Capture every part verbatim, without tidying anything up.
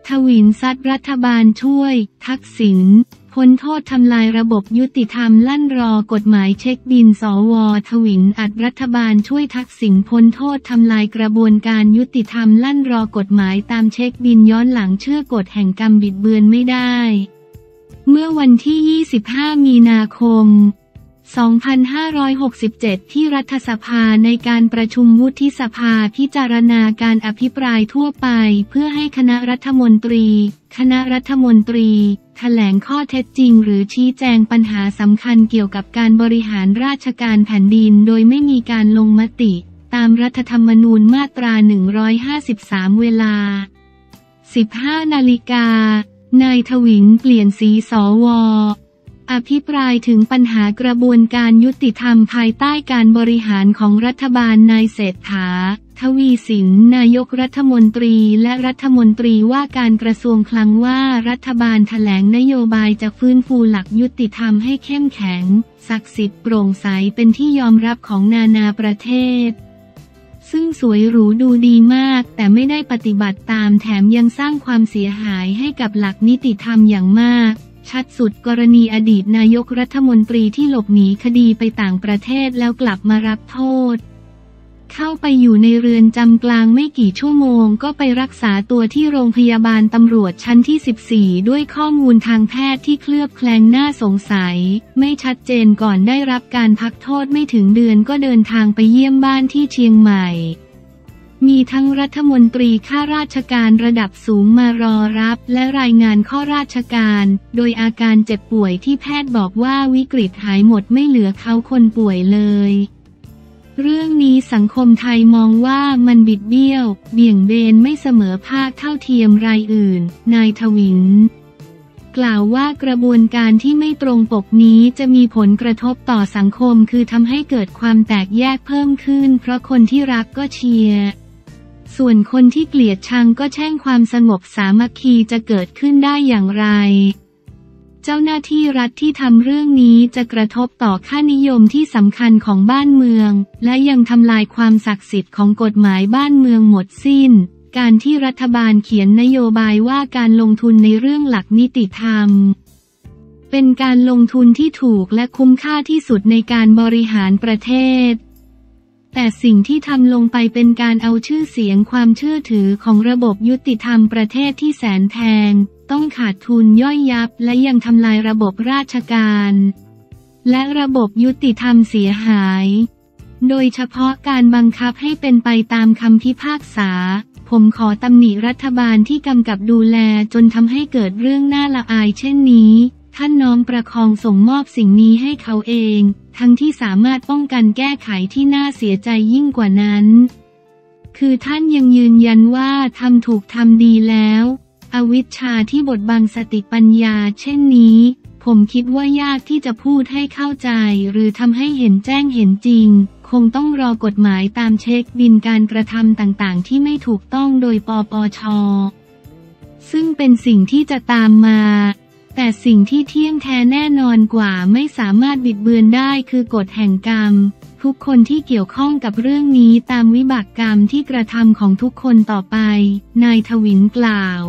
ทวินซัดรัฐบาลช่วยทักษิณพ้นโทษทำลายระบบยุติธรรมลั่นรอกฎหมายเช็คบินสวทวินอัดรัฐบาลช่วยทักษิณพ้นโทษทำลายกระบวนการยุติธรรมลั่นรอกฎหมายตามเช็คบินย้อนหลังเชื่อกฎแห่งกรรมบิดเบือนไม่ได้เมื่อวันที่ยี่สิบห้ามีนาคมสองพันห้าร้อยหกสิบเจ็ดที่รัฐสภาในการประชุมวุฒิสภาพิจารณาการอภิปรายทั่วไปเพื่อให้คณะรัฐมนตรีคณะรัฐมนตรีแถลงข้อเท็จจริงหรือชี้แจงปัญหาสำคัญเกี่ยวกับการบริหารราชการแผ่นดินโดยไม่มีการลงมติตามรัฐธรรมนูญมาตราหนึ่งร้อยห้าสิบสามเวลา สิบห้านาฬิกานายทวินเปลี่ยนสีสวอภิปรายถึงปัญหากระบวนการยุติธรรมภายใต้การบริหารของรัฐบาลนายเศรษฐาทวีสินนายกรัฐมนตรีและรัฐมนตรีว่าการกระทรวงคลังว่ารัฐบาลแถลงนโยบายจะฟื้นฟูหลักยุติธรรมให้เข้มแข็งศักดิ์สิทธิ์โปร่งใสเป็นที่ยอมรับของนานาประเทศซึ่งสวยหรูดูดีมากแต่ไม่ได้ปฏิบัติตามแถมยังสร้างความเสียหายให้กับหลักนิติธรรมอย่างมากชัดสุดกรณีอดีตนายกรัฐมนตรีที่หลบหนีคดีไปต่างประเทศแล้วกลับมารับโทษเข้าไปอยู่ในเรือนจำกลางไม่กี่ชั่วโมงก็ไปรักษาตัวที่โรงพยาบาลตำรวจชั้นที่สิบสี่ด้วยข้อมูลทางแพทย์ที่เคลือบแคลงน่าสงสัยไม่ชัดเจนก่อนได้รับการพักโทษไม่ถึงเดือนก็เดินทางไปเยี่ยมบ้านที่เชียงใหม่มีทั้งรัฐมนตรีข้าราชการระดับสูงมารอรับและรายงานข้อราชการโดยอาการเจ็บป่วยที่แพทย์บอกว่าวิกฤตหายหมดไม่เหลือเขาคนป่วยเลยเรื่องนี้สังคมไทยมองว่ามันบิดเบี้ยวเบี่ยงเบนไม่เสมอภาคเท่าเทียมรายอื่นนายทวินกล่าวว่ากระบวนการที่ไม่ตรงปกนี้จะมีผลกระทบต่อสังคมคือทำให้เกิดความแตกแยกเพิ่มขึ้นเพราะคนที่รักก็เชียร์ส่วนคนที่เกลียดชังก็แช่งความสงบสามัคคีจะเกิดขึ้นได้อย่างไรเจ้าหน้าที่รัฐที่ทำเรื่องนี้จะกระทบต่อค่านิยมที่สำคัญของบ้านเมืองและยังทำลายความศักดิ์สิทธิ์ของกฎหมายบ้านเมืองหมดสิ้นการที่รัฐบาลเขียนนโยบายว่าการลงทุนในเรื่องหลักนิติธรรมเป็นการลงทุนที่ถูกและคุ้มค่าที่สุดในการบริหารประเทศแต่สิ่งที่ทำลงไปเป็นการเอาชื่อเสียงความเชื่อถือของระบบยุติธรรมประเทศที่แสนแพงต้องขาดทุนย่อยยับและยังทำลายระบบราชการและระบบยุติธรรมเสียหายโดยเฉพาะการบังคับให้เป็นไปตามคำพิพากษาผมขอตำหนิรัฐบาลที่กำกับดูแลจนทำให้เกิดเรื่องน่าละอายเช่นนี้ท่านน้อมประคองส่งมอบสิ่งนี้ให้เขาเองทั้งที่สามารถป้องกันแก้ไขที่น่าเสียใจยิ่งกว่านั้นคือท่านยังยืนยันว่าทำถูกทำดีแล้วอวิชชาที่บดบังสติปัญญาเช่นนี้ผมคิดว่ายากที่จะพูดให้เข้าใจหรือทำให้เห็นแจ้งเห็นจริงคงต้องรอกฎหมายตามเช็คบินการกระทำต่างๆที่ไม่ถูกต้องโดยปปช.ซึ่งเป็นสิ่งที่จะตามมาแต่สิ่งที่เที่ยงแท้แน่นอนกว่าไม่สามารถบิดเบือนได้คือกฎแห่งกรรมทุกคนที่เกี่ยวข้องกับเรื่องนี้ตามวิบากกรรมที่กระทำของทุกคนต่อไปนายทวินกล่าว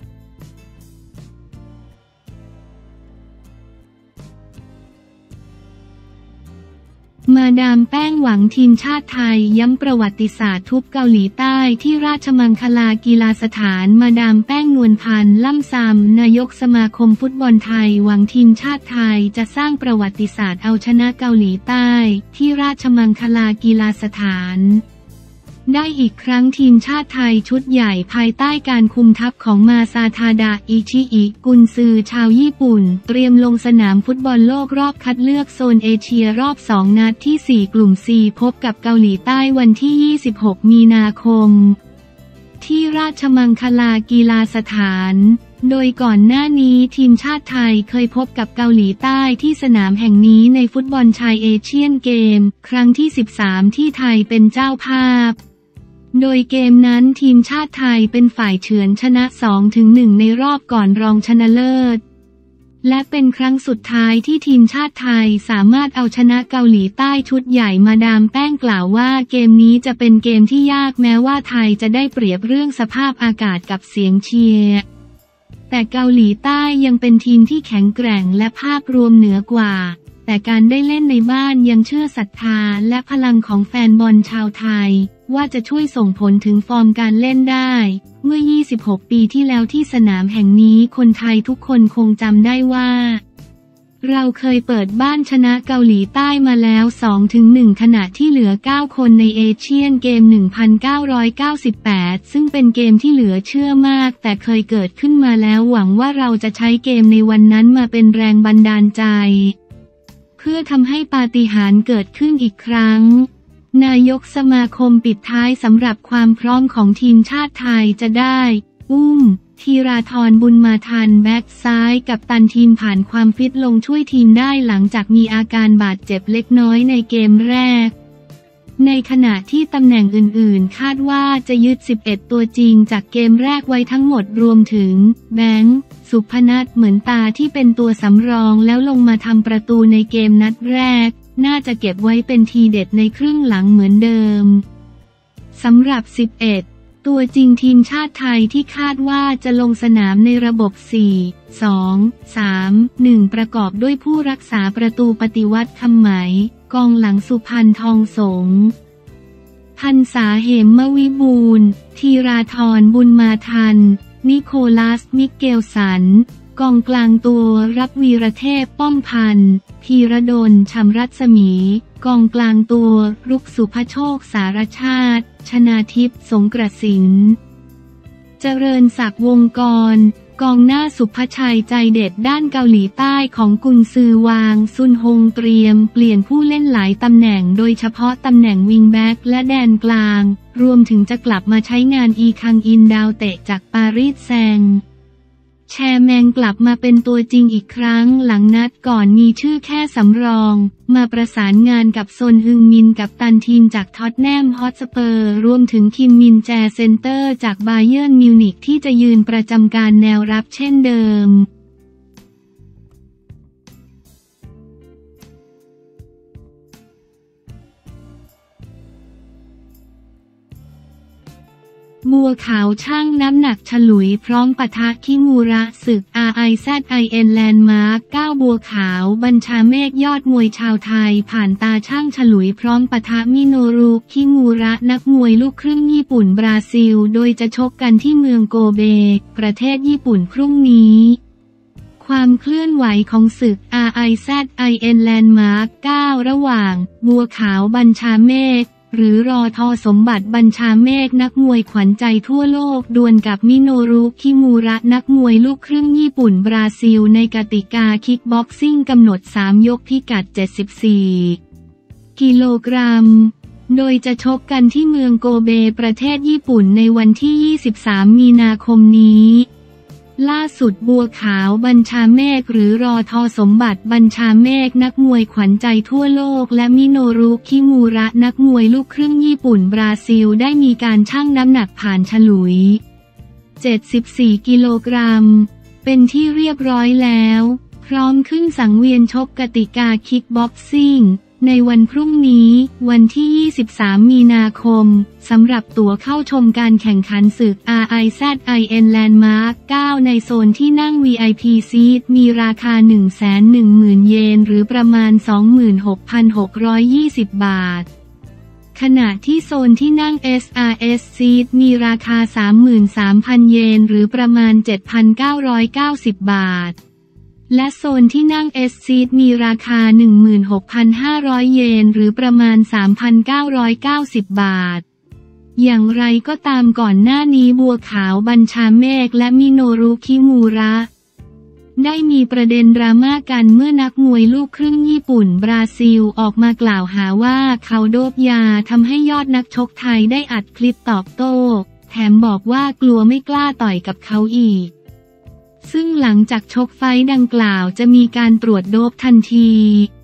มาดามแป้งหวังทีมชาติไทยย้ำประวัติศาสตร์ทุบเกาหลีใต้ที่ราชมังคลากีฬาสถานมาดามแป้งนวลพันธ์ล่ำซำนายกสมาคมฟุตบอลไทยหวังทีมชาติไทยจะสร้างประวัติศาสตร์เอาชนะเกาหลีใต้ที่ราชมังคลากีฬาสถานได้อีกครั้งทีมชาติไทยชุดใหญ่ภายใต้การคุมทัพของมาซาทาดะอิชิอิกุนซือชาวญี่ปุ่นเตรียมลงสนามฟุตบอลโลกรอบคัดเลือกโซนเอเชียรอบสองนัดที่สี่กลุ่ม ซี พบกับเกาหลีใต้วันที่ยี่สิบหกมีนาคมที่ราชมังคลากีฬาสถานโดยก่อนหน้านี้ทีมชาติไทยเคยพบกับเกาหลีใต้ที่สนามแห่งนี้ในฟุตบอลชายเอเชียนเกมครั้งที่สิบสามที่ไทยเป็นเจ้าภาพโดยเกมนั้นทีมชาติไทยเป็นฝ่ายเฉือนชนะ สองถึงหนึ่ง ในรอบก่อนรองชนะเลิศและเป็นครั้งสุดท้ายที่ทีมชาติไทยสามารถเอาชนะเกาหลีใต้ชุดใหญ่มาดามแป้งกล่าวว่าเกมนี้จะเป็นเกมที่ยากแม้ว่าไทยจะได้เปรียบเรื่องสภาพอากาศกับเสียงเชียร์แต่เกาหลีใต้ยังเป็นทีมที่แข็งแกร่งและภาพรวมเหนือกว่าแต่การได้เล่นในบ้านยังเชื่อศรัทธาและพลังของแฟนบอลชาวไทยว่าจะช่วยส่งผลถึงฟอร์มการเล่นได้เมื่อยี่สิบหกปีที่แล้วที่สนามแห่งนี้คนไทยทุกคนคงจำได้ว่าเราเคยเปิดบ้านชนะเกาหลีใต้มาแล้ว สองถึงหนึ่ง ขณะที่เหลือเก้าคนในเอเชียนเกม หนึ่งพันเก้าร้อยเก้าสิบแปด ซึ่งเป็นเกมที่เหลือเชื่อมากแต่เคยเกิดขึ้นมาแล้วหวังว่าเราจะใช้เกมในวันนั้นมาเป็นแรงบันดาลใจเพื่อทำให้ปาฏิหาริย์เกิดขึ้นอีกครั้งนายกสมาคมปิดท้ายสำหรับความพร้อมของทีมชาติไทยจะได้อุ้มธีราธรบุญมาทันแบ็กซ้ายกัปตันทีมผ่านความฟิตลงช่วยทีมได้หลังจากมีอาการบาดเจ็บเล็กน้อยในเกมแรกในขณะที่ตำแหน่งอื่นๆคาดว่าจะยึดสิบเอ็ดตัวจริงจากเกมแรกไว้ทั้งหมดรวมถึงแบงค์สุพนัทเหมือนตาที่เป็นตัวสำรองแล้วลงมาทำประตูในเกมนัดแรกน่าจะเก็บไว้เป็นทีเด็ดในครึ่งหลังเหมือนเดิมสำหรับสิบเอ็ดตัวจริงทีมชาติไทยที่คาดว่าจะลงสนามในระบบ สี่ สอง สาม หนึ่ง ประกอบด้วยผู้รักษาประตูปฏิวัติคำไหมกองหลังสุพรรณทองสงพันษาเหมวิบูลย์ธีราธรบุญมาทันนิโคลัสมิเกลสันกองกลางตัวรับวีรเทพป้อมพันธ์พีระดลชำรัศมีกองกลางตัวรุกสุภโชคสารชาติชนาทิพย์สงกระสินเจริญศักดิ์วงกรกองหน้าสุภชัยใจเด็ดด้านเกาหลีใต้ของกุนซือวางซุนฮงเตรียมเปลี่ยนผู้เล่นหลายตำแหน่งโดยเฉพาะตำแหน่งวิงแบ็กและแดนกลางรวมถึงจะกลับมาใช้งานอีคังอินดาวเตะจากปารีสแซงแชร์แมงกลับมาเป็นตัวจริงอีกครั้งหลังนัดก่อนมีชื่อแค่สำรองมาประสานงานกับซนฮึงมินกับตันทีมจากท็อตแนมฮอตสเปอร์รวมถึงคิมมินแจเซนเตอร์จากบาเยิร์นมิวนิกที่จะยืนประจำการแนวรับเช่นเดิมบัวขาวช่างน้ำหนักฉลุยพร้อมปะทะคิมูระศึก อาร์ ไอ แซด ไอ เอ็น แลนด์มาร์ค เก้า บัวขาวบัญชาเมฆยอดมวยชาวไทยผ่านตาช่างฉลุยพร้อมปะทะมิโนรุคิมูระนักมวยลูกครึ่งญี่ปุ่นบราซิลโดยจะชกกันที่เมืองโกเบประเทศญี่ปุ่นพรุ่งนี้ความเคลื่อนไหวของศึก อาร์ ไอ แซด ไอ เอ็น แลนด์มาร์ค เก้า ระหว่างบัวขาวบัญชาเมฆหรือรอทอสมบัติบัญชาเมฆนักมวยขวัญใจทั่วโลกดวลกับมิโนรุคิมูระนักมวยลูกครึ่งญี่ปุ่นบราซิลในกติกาคิกบ็อกซิ่งกำหนดสามยกพิกัดเจ็ดสิบสี่กิโลกรัมโดยจะชกกันที่เมืองโกเบประเทศญี่ปุ่นในวันที่ยี่สิบสามมีนาคมนี้ล่าสุดบัวขาวบัญชาเมฆหรือรอทอสมบัติบัญชาเมฆนักมวยขวัญใจทั่วโลกและมิโนรุคิมูระนักมวยลูกครึ่งญี่ปุ่นบราซิลได้มีการชั่งน้ำหนักผ่านฉลุยเจ็ดสิบสี่กิโลกรัมเป็นที่เรียบร้อยแล้วพร้อมขึ้นสังเวียนชกกติกาคิกบ็อกซิ่งในวันพรุ่งนี้วันที่ยี่สิบสามมีนาคมสำหรับตั๋วเข้าชมการแข่งขันศึก อาร์ ไอ แซด ไอ เอ็น Landmark เก้าในโซนที่นั่ง วี ไอ พี Seat มีราคา หนึ่งแสนหนึ่งหมื่น เยนหรือประมาณ สองหมื่นหกพันหกร้อยยี่สิบ บาทขณะที่โซนที่นั่ง เอส อาร์ เอส Seat มีราคา สามหมื่นสามพัน เยนหรือประมาณ เจ็ดพันเก้าร้อยเก้าสิบ บาทและโซนที่นั่ง เอส Seat มีราคา หนึ่งหมื่นหกพันห้าร้อย เยนหรือประมาณ สามพันเก้าร้อยเก้าสิบ บาทอย่างไรก็ตามก่อนหน้านี้บัวขาวบัญชาเมฆและมิโนรุคิมูระได้มีประเด็นดราม่ากันเมื่อนักมวยลูกครึ่งญี่ปุ่นบราซิลออกมากล่าวหาว่าเขาโดบยาทำให้ยอดนักชกไทยได้อัดคลิปตอบโต้แถมบอกว่ากลัวไม่กล้าต่อยกับเขาอีกซึ่งหลังจากชกไฟต์ดังกล่าวจะมีการตรวจโดปทันที